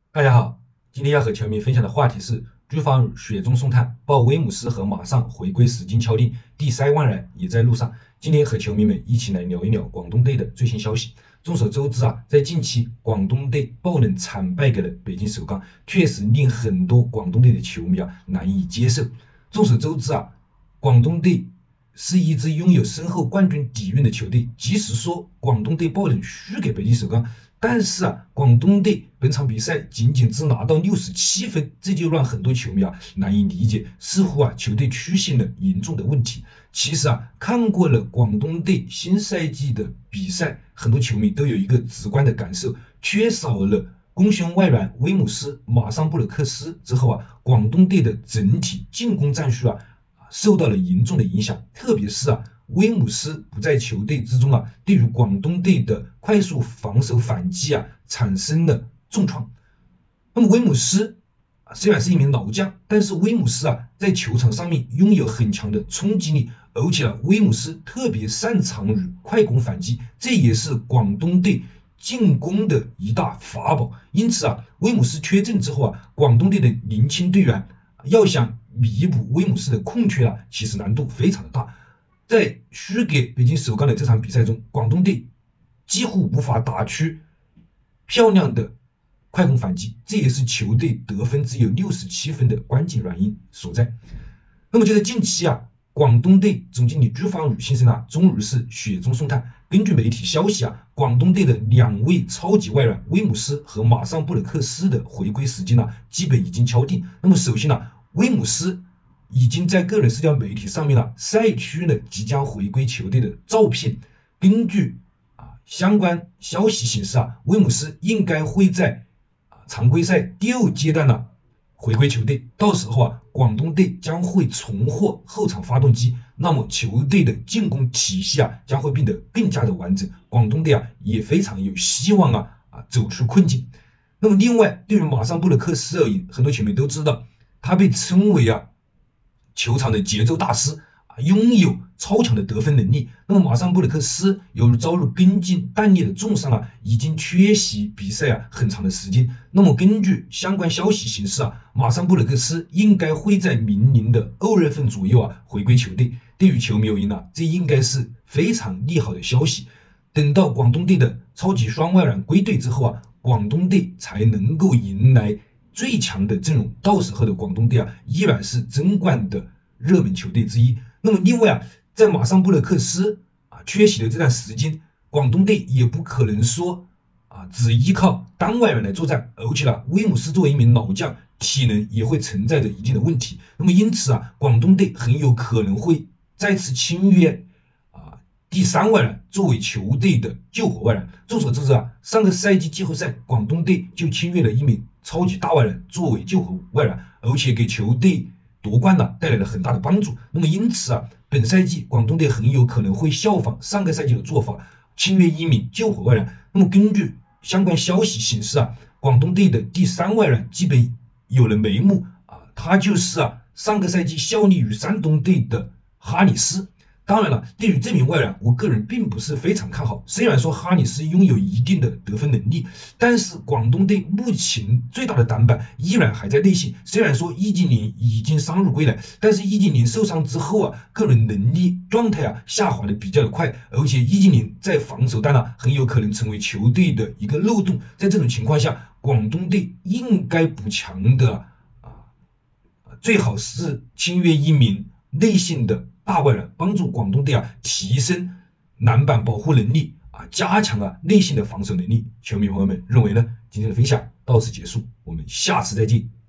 大家好，今天要和球迷分享的话题是朱芳雨雪中送炭，报威姆斯和马上回归死金敲定，第三万人也在路上。今天和球迷们一起来聊一聊广东队的最新消息。众所周知在近期广东队爆冷惨败给了北京首钢，确实令很多广东队的球迷难以接受。众所周知广东队是一支拥有深厚冠军底蕴的球队，即使说广东队爆冷输给北京首钢，但是广东队本场比赛仅只拿到67分，这就让很多球迷难以理解，似乎球队出现了严重的问题。其实看过了广东队新赛季的比赛，很多球迷都有一个直观的感受，缺少了功勋外援威姆斯、马桑布鲁克斯之后广东队的整体进攻战术受到了严重的影响，特别是威姆斯不在球队之中对于广东队的快速防守反击产生了重创。那么威姆斯虽然是一名老将，但是威姆斯在球场上面拥有很强的冲击力，而且威姆斯特别擅长于快攻反击，这也是广东队进攻的一大法宝。因此威姆斯缺阵之后广东队的年轻队员要想弥补威姆斯的空缺其实难度非常的大。在输给北京首钢的这场比赛中，广东队几乎无法打出漂亮的快攻反击，这也是球队得分只有67分的关键原因所在。那么就在近期广东队总经理朱芳雨先生终于是雪中送炭。根据媒体消息广东队的2位超级外援威姆斯和马桑布鲁克斯的回归时间基本已经敲定。那么首先威姆斯已经在个人社交媒体上面晒出了即将回归球队的照片。根据相关消息显示威姆斯应该会在常规赛第2阶段回归球队，到时候广东队将会重获后场发动机，那么球队的进攻体系将会变得更加的完整，广东队也非常有希望走出困境。那么另外，对于马桑布鲁克斯而言，很多球迷都知道他被称为球场的节奏大师，拥有超强的得分能力。那么马桑布鲁克斯由于遭遇跟进弹裂的重伤已经缺席比赛很长的时间。那么根据相关消息显示马桑布鲁克斯应该会在明年的2月份左右回归球队。对于球迷而言这应该是非常利好的消息。等到广东队的超级双外援归队之后广东队才能够迎来最强的阵容，到时候的广东队依然是争冠的热门球队之一。那么另外在马桑布鲁克斯缺席的这段时间，广东队也不可能说只依靠单外援来作战，而且威姆斯作为一名老将，体能也会存在着一定的问题。那么因此广东队很有可能会再次签约第3外援作为球队的救火外援。众所周知上个赛季季后赛广东队就签约了一名超级大外援作为救火外援，而且给球队夺冠带来了很大的帮助。那么因此本赛季广东队很有可能会效仿上个赛季的做法，签约一名救火外援。那么根据相关消息显示广东队的第3外援基本有了眉目他就是上个赛季效力于山东队的哈里斯。当然了，对于这名外援，我个人并不是非常看好。虽然说哈里斯拥有一定的得分能力，但是广东队目前最大的短板依然还在内线。虽然说易建联已经伤愈归来，但是易建联受伤之后个人能力状态下滑的比较的快，而且易建联在防守端很有可能成为球队的一个漏洞。在这种情况下，广东队应该补强的最好是签约一名内线的大外援，帮助广东队提升篮板保护能力加强内线的防守能力。球迷朋友们认为呢？今天的分享到此结束，我们下次再见。